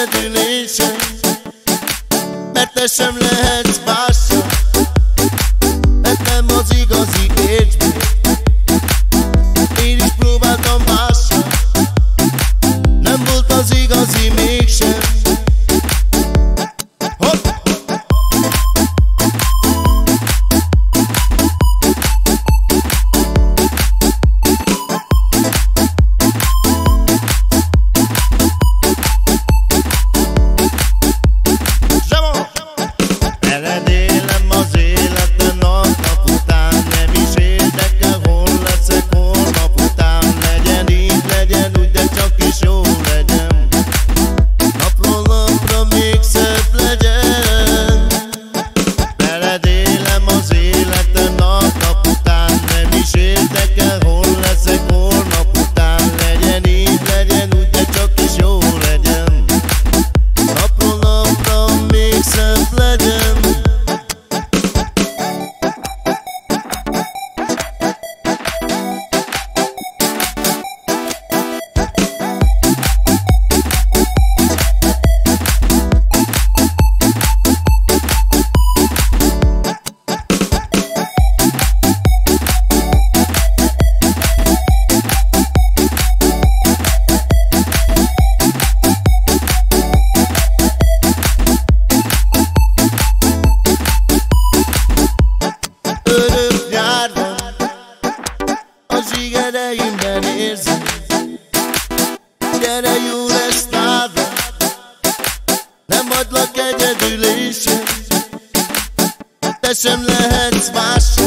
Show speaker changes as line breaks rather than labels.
egyedülésem, mert te sem lehetsz mással, mert nem az igazi érzés. Én is próbáltam mással, nem volt az igazi mégsem. Hopp! Eledélem az életben nap után, nem is érdekel, hol leszek holnap után. Legyen így, legyen úgy, de csak is jó legyen, napról napra még szebb legyen. Eledélem az életben nap után, nem is érdekel, hol leszek holnap után. Legyen így, legyen úgy, de csak is jó legyen, napról napra még szebb legyen. Örök nyárban az égereimben érzem, gyere, jó lesz nálad, nem hagylak egyedülésem, te sem lehetsz mással.